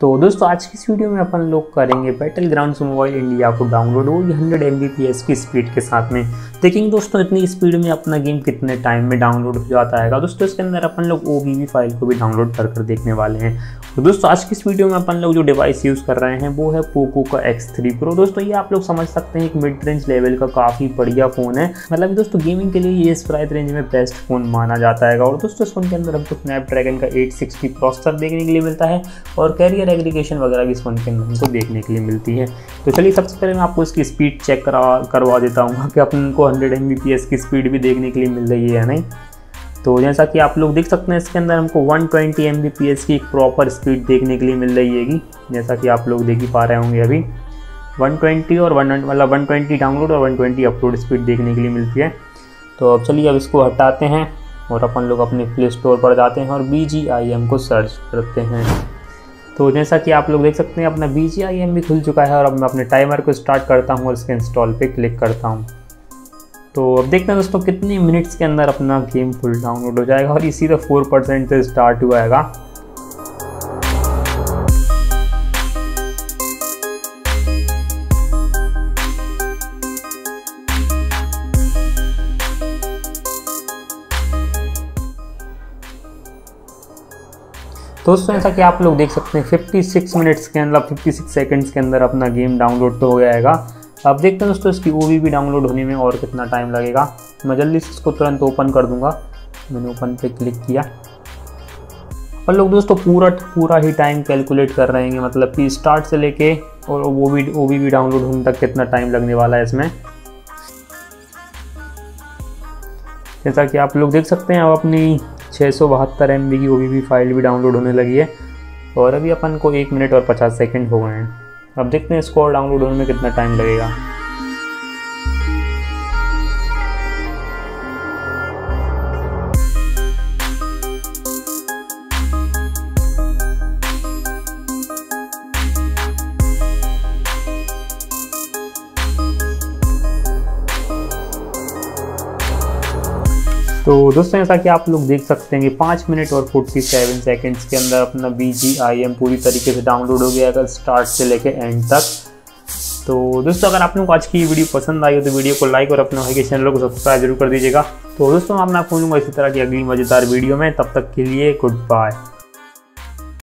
तो दोस्तों आज की इस वीडियो में अपन लोग करेंगे बैटल ग्राउंड्स मोबाइल इंडिया को डाउनलोड, वो भी 100 Mbps की स्पीड के साथ में। देखेंगे दोस्तों इतनी स्पीड में अपना गेम कितने टाइम में डाउनलोड हो जाता है। दोस्तों इसके अंदर अपन लोग OBB फाइल को भी डाउनलोड कर देखने वाले हैं। तो दोस्तों आज की इस वीडियो में अपन लोग जो डिवाइस यूज़ कर रहे हैं वो है पोको का X3 Pro। दोस्तों ये आप लोग समझ सकते हैं एक मिड रेंज लेवल का काफ़ी बढ़िया फ़ोन है। मतलब दोस्तों गेमिंग के लिए ये इस प्राइस रेंज में बेस्ट फ़ोन माना जाता है। और दोस्तों इस फोन के अंदर हमको स्नैपड्रैगन का 860 प्रोसेसर देखने के लिए मिलता है और कैरियर एग्रीगेशन वगैरह भी इस फोन के अंदर हमको देखने के लिए मिलती है। तो चलिए सबसे पहले मैं आपको इसकी स्पीड चेक करवा देता हूँ कि अपन को 100 Mbps की स्पीड भी देखने के लिए मिल रही है या नहीं। तो जैसा कि आप लोग देख सकते हैं इसके अंदर हमको 120 Mbps की एक प्रॉपर स्पीड देखने के लिए मिल रही है। जैसा कि आप लोग देख ही पा रहे होंगे अभी 120 और 120 डाउनलोड और 120 अपलोड स्पीड देखने के लिए मिलती है। तो अब चलिए अब इसको हटाते हैं और अपन लोग अपने प्ले स्टोर पर जाते हैं और BGIM को सर्च करते हैं। तो जैसा कि आप लोग देख सकते हैं अपना BGIM भी खुल चुका है और अब मैं अपने टाइमर को स्टार्ट करता हूँ और इसके इंस्टॉल पे क्लिक करता हूँ। तो अब देखते हैं दोस्तों कितने मिनट्स के अंदर अपना गेम फुल डाउनलोड हो जाएगा और इसी तरह 4% से स्टार्ट हुआ है। दोस्तों जैसा कि आप लोग देख सकते हैं 56 मिनट्स के अंदर 56 सेकंड्स के अंदर अपना गेम डाउनलोड तो हो जाएगा। अब देखते हैं दोस्तों इसकी OBB डाउनलोड होने में और कितना टाइम लगेगा। मैं जल्दी से इसको तुरंत ओपन कर दूंगा। मैंने ओपन पे क्लिक किया। अपन लोग दोस्तों पूरा ही टाइम कैलकुलेट कर रहे हैं, मतलब कि स्टार्ट से लेके और OBB डाउनलोड होने तक कितना टाइम लगने वाला है इसमें। जैसा कि आप लोग देख सकते हैं अब अपनी 672 MB की OBB फाइल भी डाउनलोड होने लगी है और अभी अपन को 1 मिनट और 50 सेकंड हो गए हैं। अब देखते हैं इसको और डाउनलोड होने में कितना टाइम लगेगा। तो दोस्तों जैसा कि आप लोग देख सकते हैं कि 5 मिनट और 47 सेकंड्स के अंदर अपना BGIM पूरी तरीके से डाउनलोड हो गया है स्टार्ट से लेके एंड तक। तो दोस्तों अगर आप लोगों को आज की वीडियो पसंद आई हो तो वीडियो को लाइक और अपने भाई के चैनल को सब्सक्राइब जरूर कर दीजिएगा। तो दोस्तों मैं आपको मिलूंगा इसी तरह की अगली मज़ेदार वीडियो में। तब तक के लिए गुड बाय।